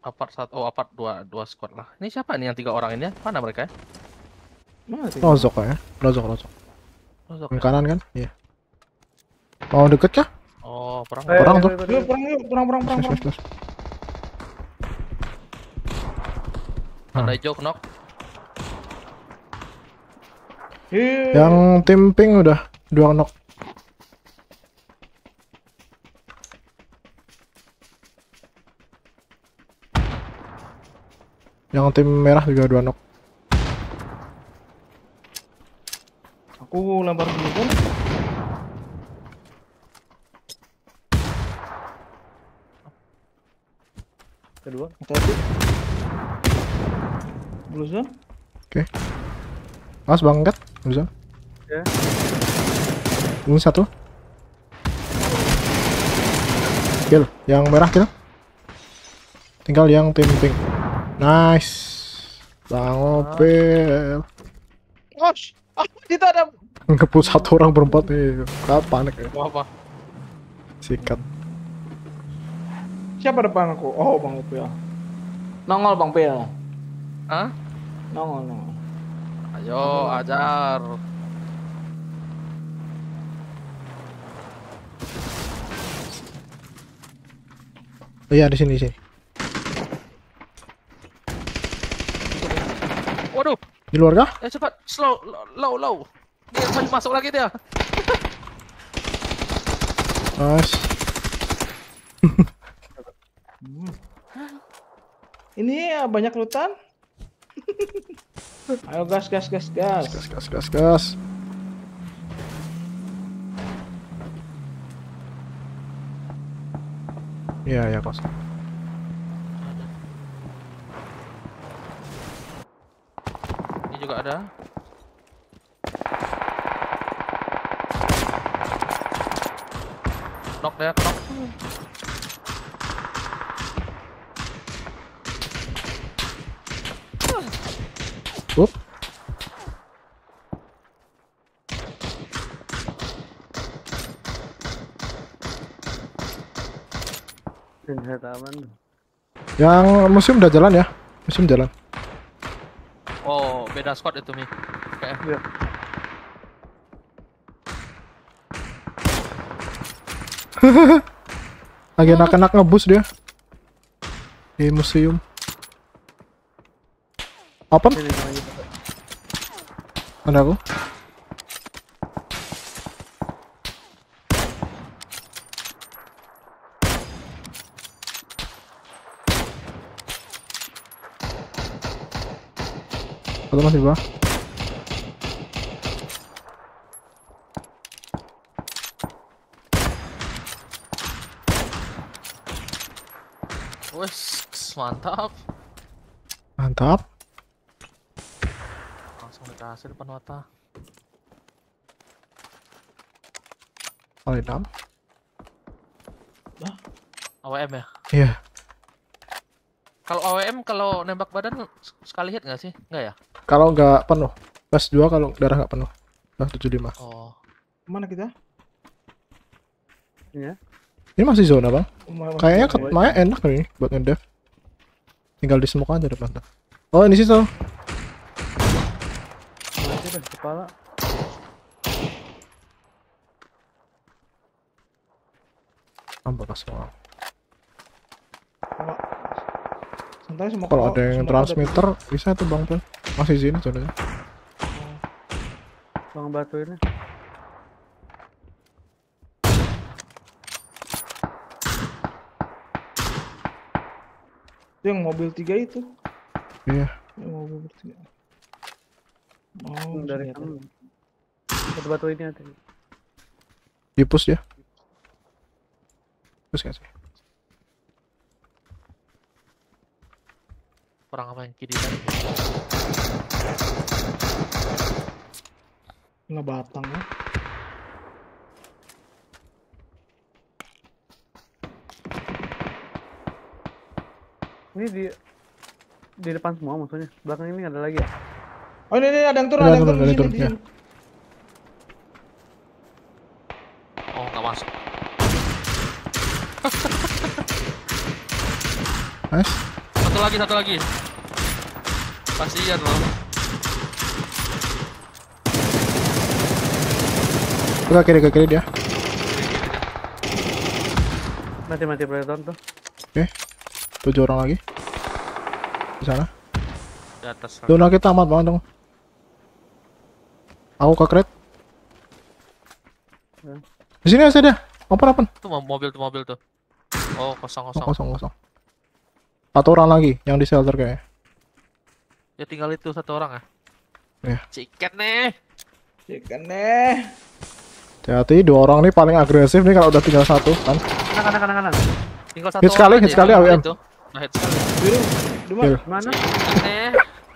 Apart satu, oh apart dua squad lah. Ini siapa nih yang 3 orang ini? Mana mereka ya? Mana sih? Rozok ya, rozok. Rozok Yang ya? kanan kan? Iya. Mau deket kah? Oh, perang. Perang tuh. Yuk, perang. Terus. Tanda hijau knock. Yang tim pink udah 2 knock. Yang tim merah juga 2 knock. Aku lempar dulu kan. Kedua. Hati-hati. Blue zone. Oke. Mas bangkat, bisa. Ya. Ini 1. Kill, yang merah kill. Tinggal yang tim pink. Nice. Bang Opel. Gosh, itu ada. Ngepush 1 orang berempat nih. Panik ya. Apa? Sikat. Siapa depan aku? Oh, Bang Upil. Nongol Bang Pil. Hah? Nongol. Ayo, ajar. Oh, iya di sini. Waduh, Di luar kah? cepat, slow, low. Dia masuk lagi dia. Nice. Ini banyak lutan. Ayo gas. Gas. Iya, kos. Ini juga ada. Knock dia, knock. Up. Senjata aman. Yang museum udah jalan ya? Museum jalan. Oh, beda squad itu Mi. Kayak Iya. Lagi anak-anak ngebus dia. Di museum. Open? Sini lagi. Ada aku. Satu masih di bawah. wes, mantap. Mantap. Langsung dikasih depan mata. Kali 6. AWM ya? Iya. Kalau AWM kalau nembak badan sekali hit nggak sih? Nggak ya? Kalau nggak penuh. Plus 2 kalau darah nggak penuh. Nah, 75. Oh. Mana kita? Iya. Ini masih zona bang. Kayaknya Masih- Maya enak nih buat ngedev. Tinggal di smoke aja depan. Oh ini sih tuh. Mati dah kepala. Tambah semua. Santai semua. Kalau ada yang transmitter bisa tuh bang Pel. Masih sini zonanya. Bang batu ini. Itu yang mobil 3 itu. Iya. Yang mobil 3. Oh, Dari senjata. kamu. Batu-batu ini ada. Di push ya. Push nggak sih? Perang apa yang kiri tadi? Nggak batang ya. Ini di depan semua maksudnya. Belakang ini ada lagi ya? Oh ini ada yang turun, Ada ada yang turun, turun ada di sini, turun, di ya. sini. Oh, nggak masuk. Nice. Satu lagi. Kasihan loh. Udah ke kiri dia. Mati Predator tuh. Oke. 7 orang lagi. Di sana. Di atas. Zona kita amat banget dong. Aku ke crate. Ya. Di sini aja dia. Open. Tuh mobil tuh. Oh, kosong. Kosong. Satu orang lagi yang di shelter kayaknya. Ya tinggal itu satu orang ya. Iya. Chicken nih. Hati-hati, 2 orang nih paling agresif nih kalau udah tinggal satu kan. Kanan. Tinggal satu Hit sekali, orang hit sekali, aja, AWM. itu. Nah, hit sekali. Kill. Mana? Chicken nih.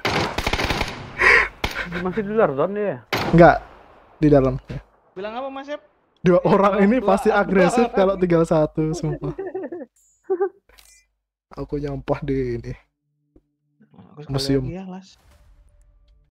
Masih di luar zone dia. Enggak. Di dalam. Ya. Bilang apa Mas Yep? 2 orang ini pasti agresif kalau tinggal satu, sumpah. Aku nyampah di ini. Aku sekali Museum. lagi ya, Las.